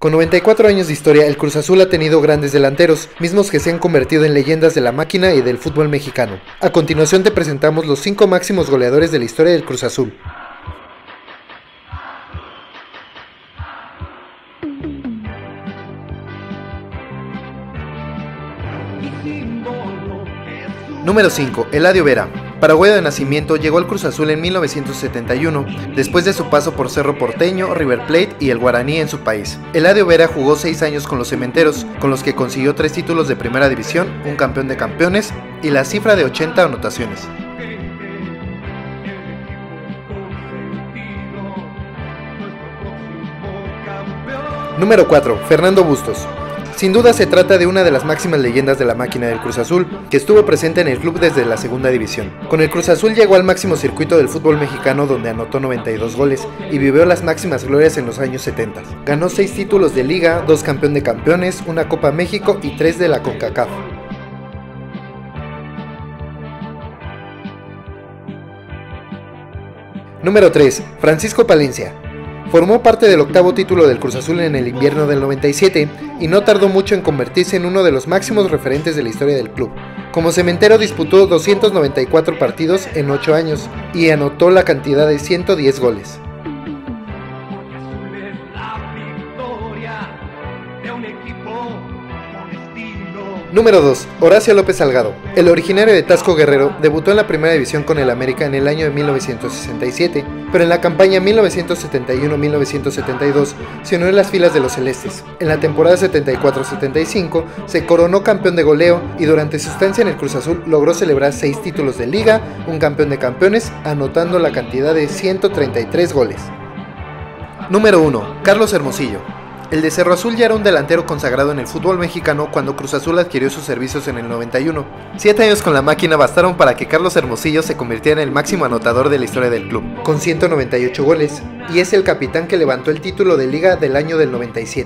Con 94 años de historia, el Cruz Azul ha tenido grandes delanteros, mismos que se han convertido en leyendas de la máquina y del fútbol mexicano. A continuación te presentamos los 5 máximos goleadores de la historia del Cruz Azul. Número 5. Eladio Vera. Paraguayo de nacimiento, llegó al Cruz Azul en 1971, después de su paso por Cerro Porteño, River Plate y el Guaraní en su país. Eladio Vera jugó 6 años con los Cementeros, con los que consiguió 3 títulos de primera división, un campeón de campeones y la cifra de 80 anotaciones. Número 4. Fernando Bustos. Sin duda se trata de una de las máximas leyendas de la máquina del Cruz Azul, que estuvo presente en el club desde la segunda división. Con el Cruz Azul llegó al máximo circuito del fútbol mexicano, donde anotó 92 goles y vivió las máximas glorias en los años 70. Ganó 6 títulos de liga, 2 campeón de campeones, una Copa México y 3 de la CONCACAF. Número 3. Francisco Palencia. Formó parte del 8º título del Cruz Azul en el invierno del 97 y no tardó mucho en convertirse en uno de los máximos referentes de la historia del club. Como cementero disputó 294 partidos en 8 años y anotó la cantidad de 110 goles. Número 2. Horacio López Salgado. El originario de Taxco Guerrero debutó en la primera división con el América en el año de 1967, pero en la campaña 1971-1972 se unió en las filas de los celestes. En la temporada 74-75 se coronó campeón de goleo y durante su estancia en el Cruz Azul logró celebrar 6 títulos de liga, un campeón de campeones, anotando la cantidad de 133 goles. Número 1. Carlos Hermosillo. El de Cerro Azul ya era un delantero consagrado en el fútbol mexicano cuando Cruz Azul adquirió sus servicios en el 91. 7 años con la máquina bastaron para que Carlos Hermosillo se convirtiera en el máximo anotador de la historia del club, con 198 goles, y es el capitán que levantó el título de liga del año del 97.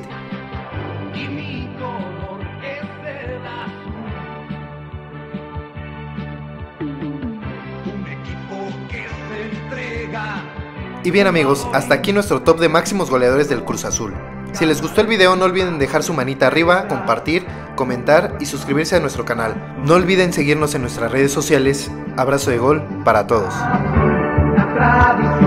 Y bien amigos, hasta aquí nuestro top de máximos goleadores del Cruz Azul. Si les gustó el video no olviden dejar su manita arriba, compartir, comentar y suscribirse a nuestro canal. No olviden seguirnos en nuestras redes sociales. Abrazo de gol para todos.